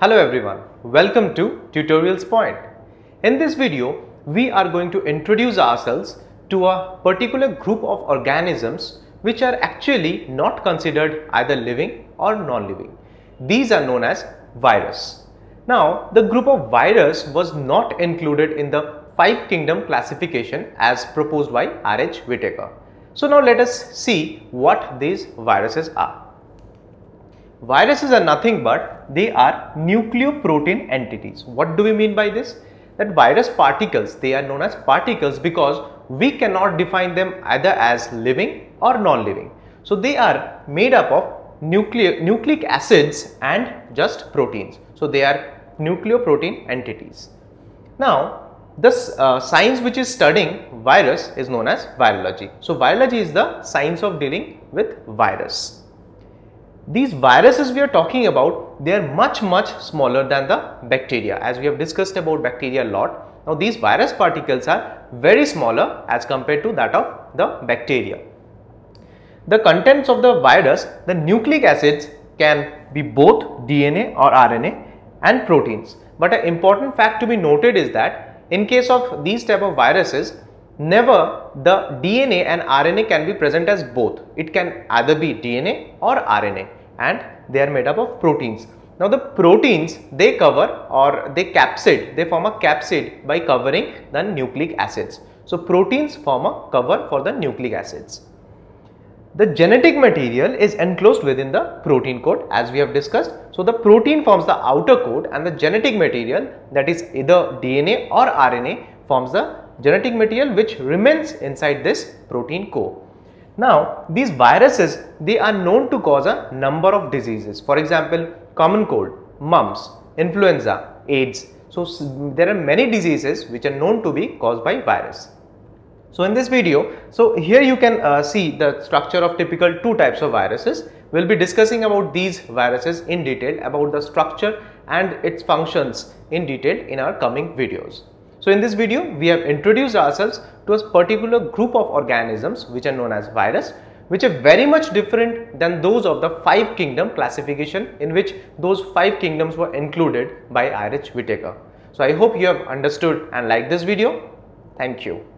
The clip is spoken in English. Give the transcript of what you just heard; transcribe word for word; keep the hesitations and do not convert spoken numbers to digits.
Hello everyone, welcome to Tutorials Point. In this video, we are going to introduce ourselves to a particular group of organisms which are actually not considered either living or non-living. These are known as virus. Now, the group of virus was not included in the five kingdom classification as proposed by R H Whitaker. So now let us see what these viruses are. Viruses are nothing but they are nucleoprotein entities. What do we mean by this? That virus particles, they are known as particles because we cannot define them either as living or non-living. So they are made up of nucleic, nucleic acids and just proteins. So they are nucleoprotein entities. Now this uh, science which is studying virus is known as virology. So virology is the science of dealing with virus. These viruses we are talking about, they are much much smaller than the bacteria, as we have discussed about bacteria a lot. Now these virus particles are very smaller as compared to that of the bacteria. The contents of the virus, the nucleic acids can be both D N A or R N A and proteins. But an important fact to be noted is that in case of these type of viruses, never the D N A and R N A can be present as both. It can either be D N A or R N A and they are made up of proteins. Now the proteins, they cover or they capsid, they form a capsid by covering the nucleic acids. So proteins form a cover for the nucleic acids. The genetic material is enclosed within the protein coat, as we have discussed. So the protein forms the outer coat and the genetic material, that is either D N A or R N A, forms the genetic material which remains inside this protein core. Now these viruses, they are known to cause a number of diseases. For example, common cold, mumps, influenza, AIDS. So there are many diseases which are known to be caused by virus. So in this video, so here you can uh, see the structure of typical two types of viruses. We will be discussing about these viruses in detail, about the structure and its functions in detail in our coming videos. So in this video, we have introduced ourselves to a particular group of organisms which are known as virus, which are very much different than those of the five kingdom classification, in which those five kingdoms were included by R H Whitaker. So I hope you have understood and liked this video. Thank you.